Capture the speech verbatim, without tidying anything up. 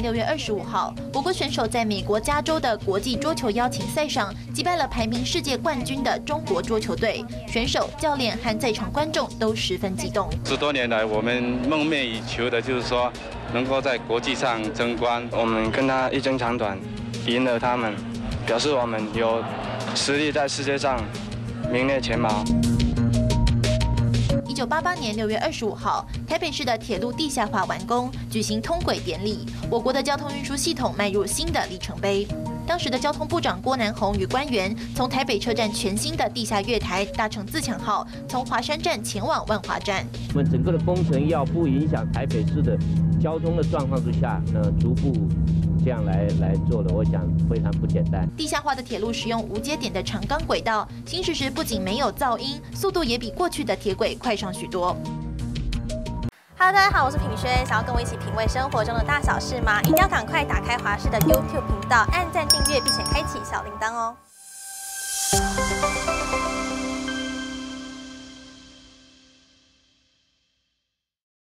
六月二十五号，我国选手在美国加州的国际桌球邀请赛上击败了排名世界冠军的中国桌球队。选手、教练和在场观众都十分激动。 十多年来，我们梦寐以求的就是说，能够在国际上争冠。 我们跟他一争长短，赢了他们，表示我们有实力在世界上名列前茅。 一九八八年六月二十五号，台北市的铁路地下化完工，举行通轨典礼，我国的交通运输系统迈入新的里程碑。当时的交通部长郭南宏与官员从台北车站全新的地下月台搭乘自强号，从华山站前往万华站。 我们整个的工程要不影响台北市的交通的状况之下，呢，逐步这样来来做的，我想非常不简单。 地下化的铁路使用无接点的长钢轨道，行驶时不仅没有噪音，速度也比过去的铁轨快上许多。 Hello， 大家好，我是品轩。想要跟我一起品味生活中的大小事吗？一定要赶快打开华视的 YouTube 频道，按赞订阅，并且开启小铃铛哦。